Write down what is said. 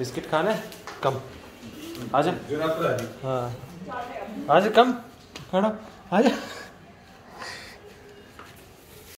Biscuit खाना है? कम आजा। हाँ आजा, कम खड़ा आजा।